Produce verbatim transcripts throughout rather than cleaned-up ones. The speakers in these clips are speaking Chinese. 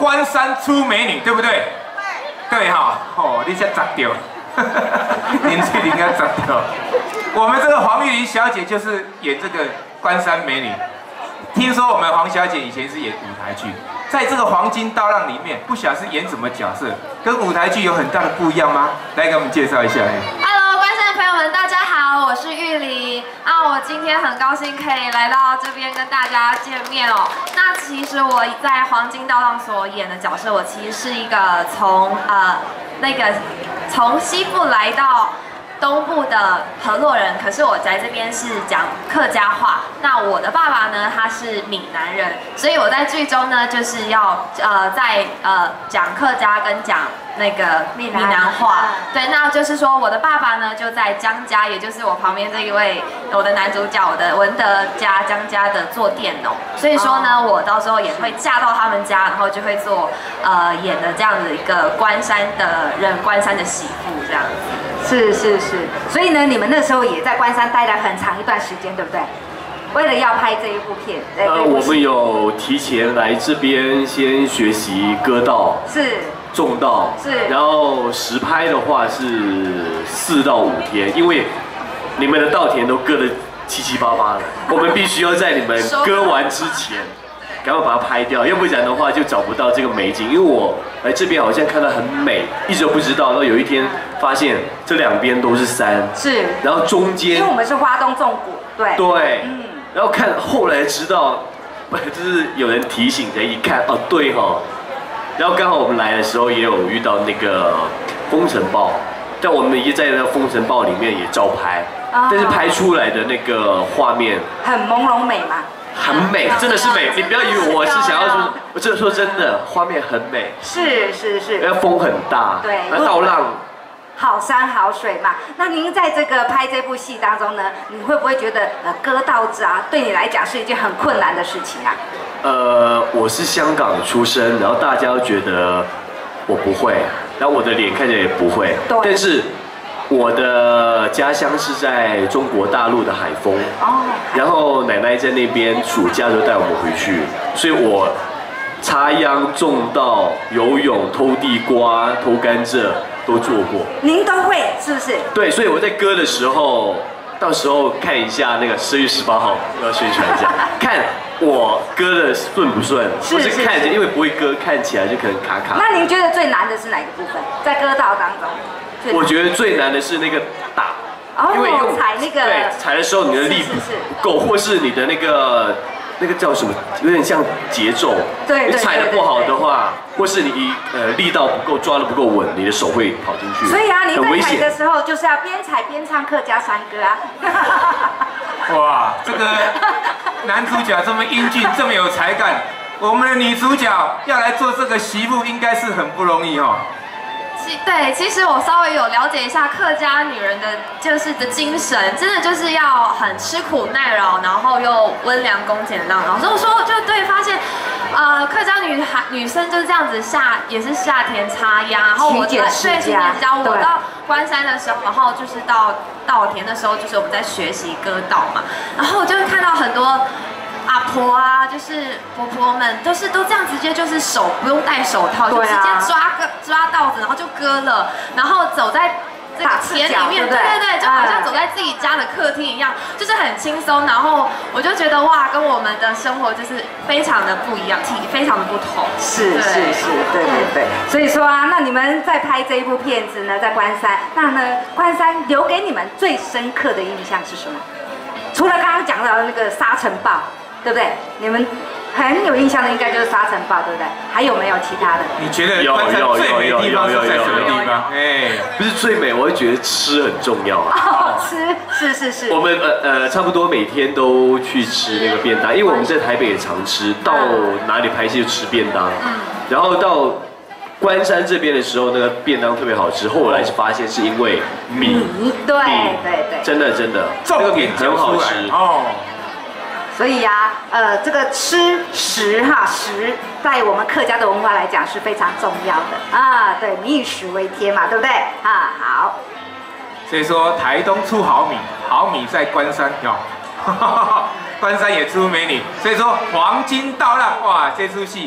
关山出美女，对不对？对哈，哦，你才砸掉，林志玲要砸掉。我们这个黄玉玲小姐就是演这个关山美女。听说我们黄小姐以前是演舞台剧，在这个黄金刀浪里面，不晓得是演什么角色，跟舞台剧有很大的不一样吗？来给我们介绍一下。 Hello， 关山的朋友们，大家好，我是玉玲啊，我今天很高兴可以来到这边跟大家见面哦。那其实我在黄金刀浪所演的角色，我其实是一个从呃那个从西部来到东部的河洛人，可是我在这边是讲客家话。那我的爸爸呢，他是闽南人，所以我在剧中呢，就是要呃在呃讲客家跟讲那个闽南话。对，那就是说我的爸爸呢就在江家，也就是我旁边这一位我的男主角，我的文德家江家的做佃农。所以说呢，我到时候也会嫁到他们家，然后就会做呃演的这样子一个关山的人，关山的媳妇这样子。 是是是，所以呢，你们那时候也在关山待了很长一段时间，对不对？为了要拍这一部片， 呃，我们有提前来这边先学习歌道， 是种稻， 是， 然后实拍的话是四到五天，因为你们的稻田都割得七七八八的，我们必须要在你们割完之前。赶快把它拍掉，要不然的话就找不到这个美景。因为我来这边好像看到很美，一直都不知道。然后有一天发现这两边都是山， 是， 然后中间， 因为我们是花东纵谷，对， 对，嗯，然后看后来知道，就是有人提醒才一看，哦，对哈，然后刚好我们来的时候也有遇到那个风尘暴，但我们也在那个风尘暴里面也照拍，哦，但是拍出来的那个画面很朦胧美嘛。 很美，真的是美。你不要以为我是想要说，我真的说真的，画面很美。 是是是。 因为风很大， 对， 那稻浪。 好山好水嘛。那您在这个拍这部戏当中呢，你会不会觉得呃割稻子啊，对你来讲是一件很困难的事情啊？ 呃，我是香港出生，然后大家都觉得我不会，然后我的脸看起来也不会， 对， 但是。我的家乡是在中国大陆的海丰，哦，然后奶奶在那边暑假就带我们回去，所以我插秧、种稻、游泳、偷地瓜、偷甘蔗都做过。 您都会是不是？ 对，所以我在割的时候，到时候看一下那个十月十八号要宣传一下，看我割的顺不顺， 是是是， 看起来因为不会割，看起来就可能卡卡。 那您觉得最难的是哪个部分？在割稻当中？ 我觉得最难的是那个打， 哦， 因为用踩那个， 对，踩的时候你的力不够，或是你的那个那个叫什么，有点像节奏， 对， 你踩的不好的话，或是你呃力道不够，抓的不够稳，你的手会跑进去， 所以啊，你在踩的时候就是要边踩边唱客家山歌啊。 哇，这个男主角这么英俊，这么有才干，我们的女主角要来做这个媳妇，应该是很不容易哦。 对，其实我稍微有了解一下客家女人的，就是的精神，真的就是要很吃苦耐劳，然后又温良恭俭让。然后所以我说，就对，发现，呃，客家女孩女生就是这样子下，也是夏天插秧，然后我对勤俭持家。我到关山的时候，然后就是到稻田的时候，就是我们在学习割稻嘛，然后我就会看到很多。阿婆啊，就是婆婆们，都是都这样直接就是手不用戴手套，就直接抓个抓稻子，然后就割了，然后走在这个田里面，对对对，就好像走在自己家的客厅一样，就是很轻松。然后我就觉得哇，跟我们的生活就是非常的不一样，体非常的不同。 是是是，对对对。所以说啊，那你们在拍这一部片子呢，在关山，那呢关山留给你们最深刻的印象是什么？除了刚刚讲到的那个沙尘暴。对不对？你们很有印象的应该就是沙尘暴，对不对？还有没有其他的？ 你觉得关山最美的地方是在什么地方？哎， 不是最美，我会觉得吃很重要啊。 哦，吃是是是。 我们呃呃差不多每天都去吃那个便当，因为我们在台北也常吃，到哪里拍戏就吃便当。嗯。然后到关山这边的时候，那个便当特别好吃。后来是发现是因为米， 对对对， 真的真的，那个米很好吃哦。 所以呀、啊，呃，这个吃食哈食，在我们客家的文化来讲是非常重要的啊。对，民以食为天嘛，对不对？啊，好。 所以说，台东出好米，好米在关山哟。关山也出美女，所以说黄金稻浪哇，这出戏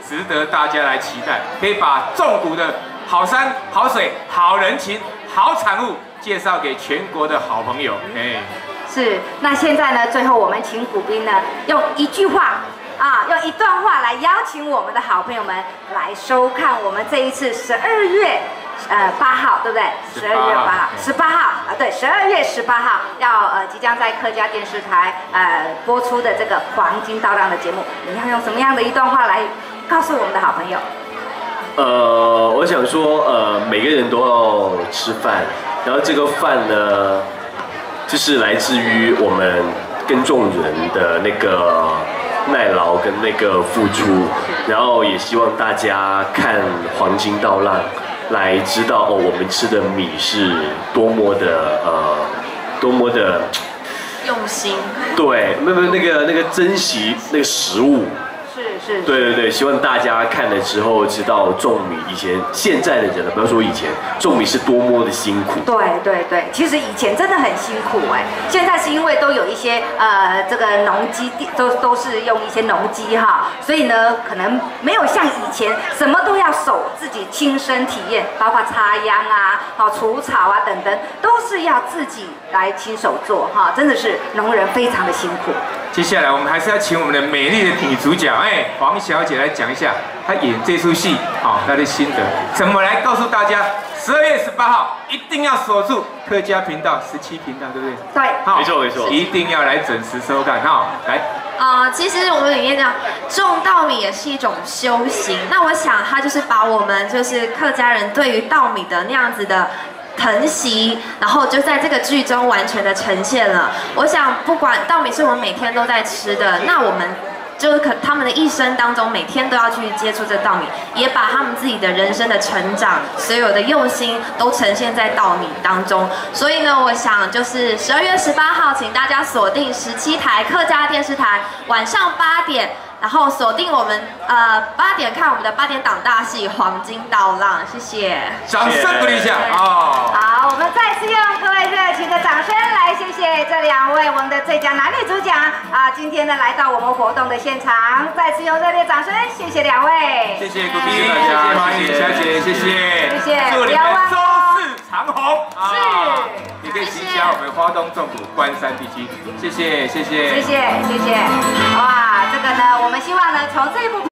值得大家来期待，可以把纵谷的好山、好水、好人情、好产物介绍给全国的好朋友。哎， 是。那现在呢，最后我们请古斌呢，用一句话啊，用一段话来邀请我们的好朋友们来收看我们这一次十二月。呃，八号对不对？十二月八号，十八号啊，对，十二月十八号要呃即将在客家电视台呃播出的这个黄金刀郎的节目，你要用什么样的一段话来告诉我们的好朋友？ 呃，我想说，呃，每个人都要吃饭，然后这个饭呢，就是来自于我们耕种人的那个耐劳跟那个付出，然后也希望大家看黄金刀郎。来知道哦，我们吃的米是多么的呃，多么的用心。 对，没有那个那个珍惜那个食物。 是是。 对对对，希望大家看了之后知道种米以前现在的人呢，不要说以前种米是多么的辛苦。 对对对，其实以前真的很辛苦哎，现在是因为都有一些呃这个农机都都是用一些农机哈，所以呢可能没有像以前什么都要手自己亲身体验，包括插秧啊、好除草啊等等，都是要自己来亲手做哈，真的是农人非常的辛苦。 接下来我们还是要请我们的美丽的女主角，哎，黄小姐来讲一下她演这出戏啊，她的心得，怎么来告诉大家？十二月十八号一定要锁住客家频道十七频道，对不对？ 对， 没错没错， 一定要来准时收看哈。来， 啊、呃，其实我们里面讲种稻米也是一种修行。那我想，它就是把我们就是客家人对于稻米的那样子的疼惜，然后就在这个剧中完全的呈现了。我想，不管稻米是我们每天都在吃的，那我们就是可他们的一生当中，每天都要去接触这稻米，也把他们自己的人生的成长，所有的用心都呈现在稻米当中。所以呢，我想就是十二月十八号，请大家锁定十七台客家电视台，晚上八点。然后锁定我们呃八点看我们的八点档大戏《黄金刀郎》，谢谢， 掌声鼓励一下哦。 好，我们再次用各位热情的掌声来谢谢这两位我们的最佳男女主角啊，今天呢来到我们活动的现场，再次用热烈掌声谢谢两位， 谢谢古斌，谢谢黄颖小姐，谢谢， 谢谢， 祝你们收视长虹啊！ 是， 也可以行销我们花东纵谷关山地区，谢谢，谢谢， 谢谢，谢谢，哇，这个呢，我们希望呢，从这一部。